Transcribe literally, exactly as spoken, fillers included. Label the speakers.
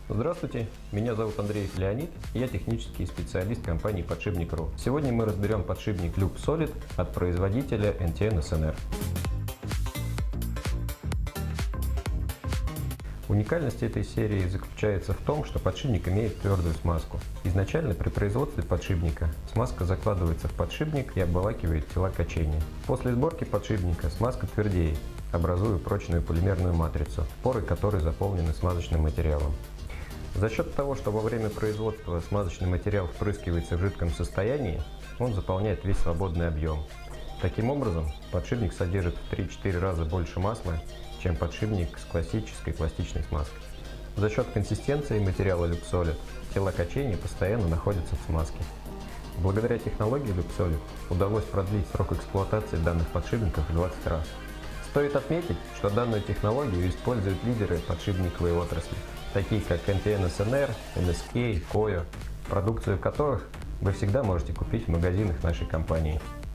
Speaker 1: Здравствуйте, меня зовут Андреев Леонид, и я технический специалист компании Подшипник точка ру. Сегодня мы разберем подшипник Loop Solid от производителя эн ти эн эс эн эр. Уникальность этой серии заключается в том, что подшипник имеет твердую смазку. Изначально при производстве подшипника смазка закладывается в подшипник и обволакивает тела качения. После сборки подшипника смазка твердеет, образуя прочную полимерную матрицу, поры которой заполнены смазочным материалом. За счет того, что во время производства смазочный материал впрыскивается в жидком состоянии, он заполняет весь свободный объем. Таким образом, подшипник содержит в три-четыре раза больше масла, чем подшипник с классической пластичной смазкой. За счет консистенции материала Loop Solid тела качения постоянно находятся в смазке. Благодаря технологии Loop Solid удалось продлить срок эксплуатации данных подшипников в двадцать раз. Стоит отметить, что данную технологию используют лидеры подшипниковой отрасли, такие как эн ти эн эс эн эр, эн эс кей, Койо, продукцию которых вы всегда можете купить в магазинах нашей компании.